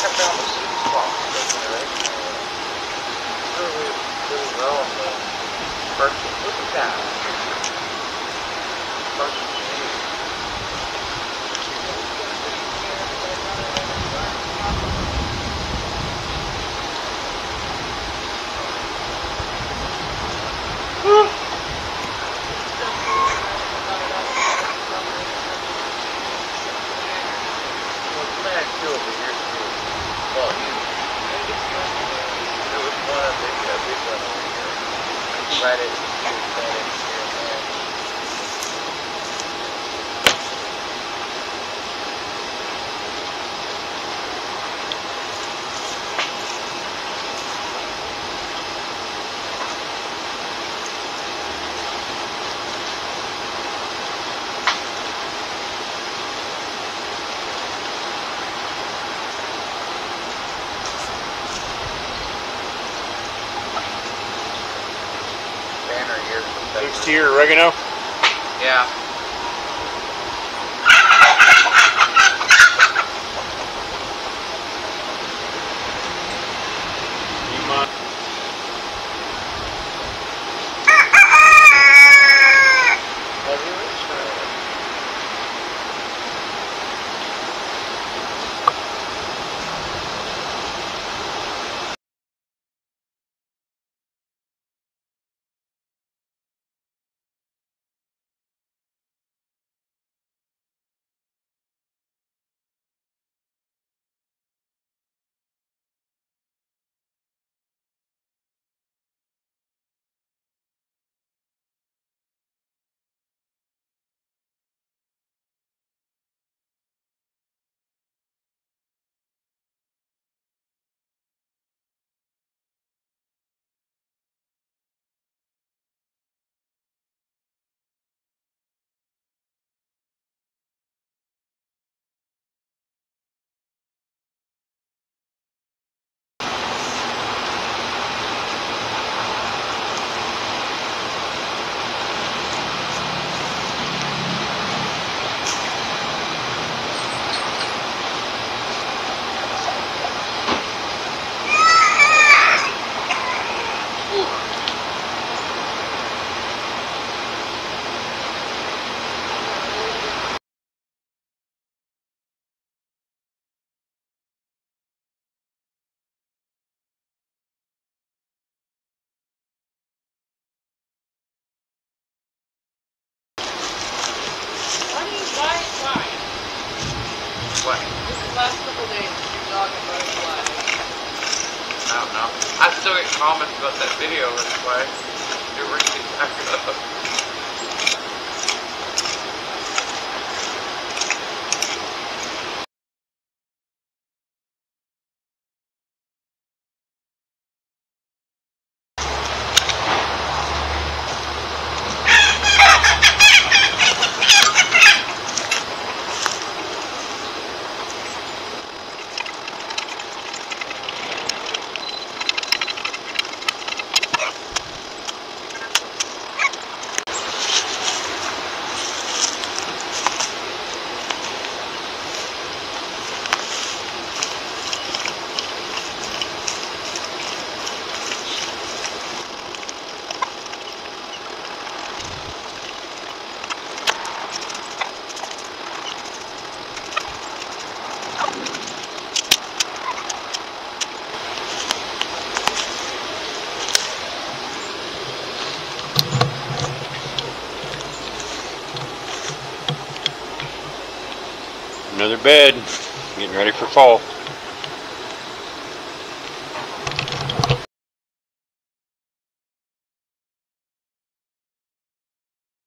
I found the sweet spot right? Really well on the first. Look at that. First seed. Over here too. Well, there was one a big one over here. Right at here and there. Thanks to your oregano? Yeah. What? This last couple days, your dog and running fly. I don't know. I still get comments about that video, that's why it reaching back up. Another bed, getting ready for fall.